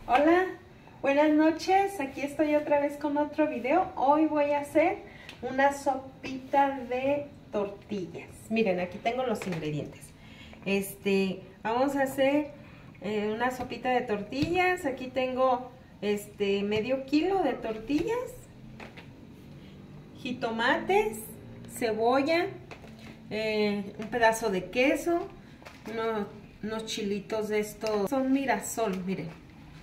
Hola, buenas noches, aquí estoy otra vez con otro video. Hoy voy a hacer una sopita de tortillas. Miren, aquí tengo los ingredientes. Vamos a hacer una sopita de tortillas. Aquí tengo medio kilo de tortillas, jitomates, cebolla, un pedazo de queso, unos chilitos de estos, son Mirasol, miren.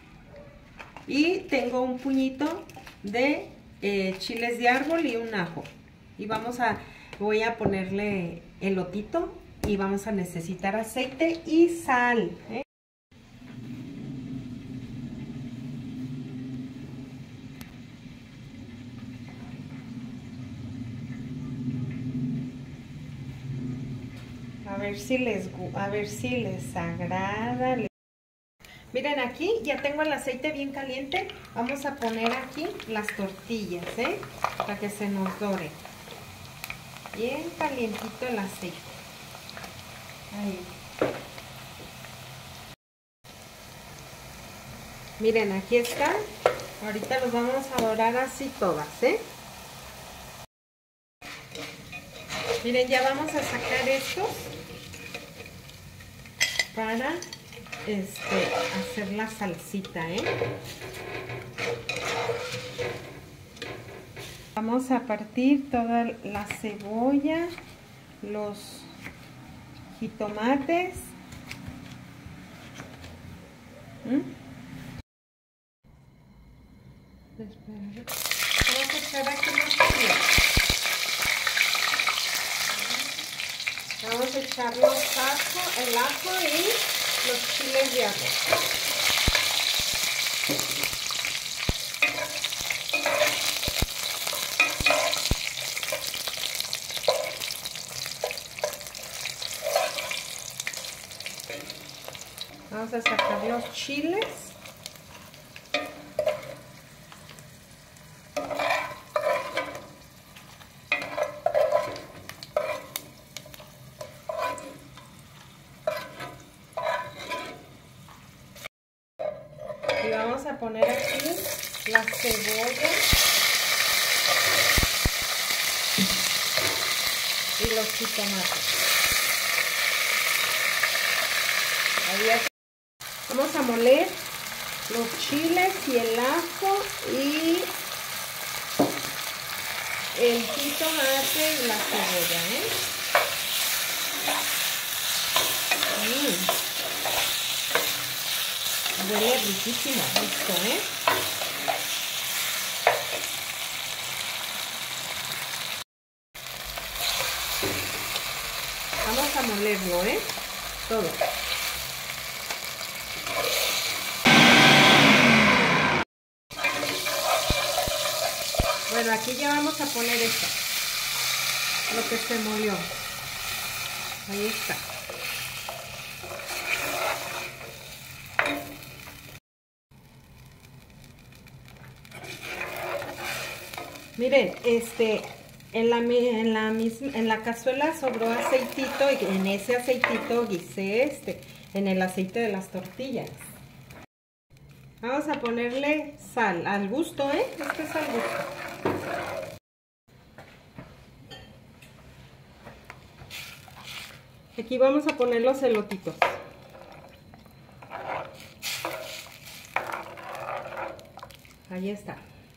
Y tengo un puñito de chiles de árbol y un ajo. Y voy a ponerle elotito y vamos a necesitar aceite y sal, ¿eh? A ver si les agrada. Miren, aquí ya tengo el aceite bien caliente. Vamos a poner aquí las tortillas, para que se nos dore. Bien calientito el aceite. Ahí. Miren, aquí está. Ahorita los vamos a dorar así todas, Miren, ya vamos a sacar estos para hacer la salsita, Vamos a partir toda la cebolla, los jitomates. Vamos a echar aquí los chiles. Vamos a echar el ajo y los chiles de árbol. Vamos a sacar los chiles. Y vamos a poner aquí la cebolla y los jitomates. Vamos a moler los chiles y el ajo y el jitomate y la cebolla, Huele riquísimo esto, Vamos a molerlo, todo. Bueno, aquí ya vamos a poner esto, lo que se molió. Ahí está. Miren, en la cazuela sobró aceitito y en ese aceitito guisé en el aceite de las tortillas. Vamos a ponerle sal, al gusto, Esto es al gusto. Aquí vamos a poner los elotitos. Ahí está.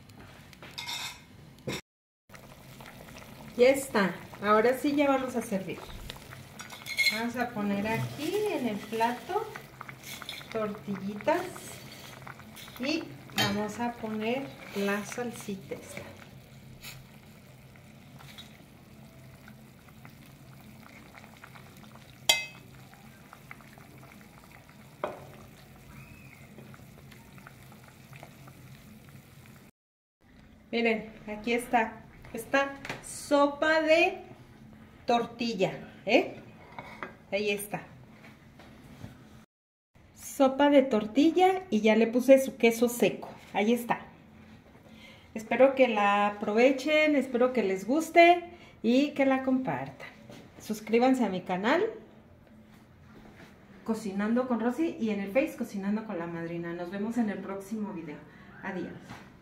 Ya está. Ahora sí ya vamos a servir. Vamos a poner aquí en el plato tortillitas y vamos a poner la salsita esta. Miren, aquí está esta sopa de tortilla, Ahí está. Sopa de tortilla y ya le puse su queso seco. Ahí está. Espero que la aprovechen, espero que les guste y que la compartan. Suscríbanse a mi canal. Cocinando con Rosy y en el Face Cocinando con la Madrina. Nos vemos en el próximo video. Adiós.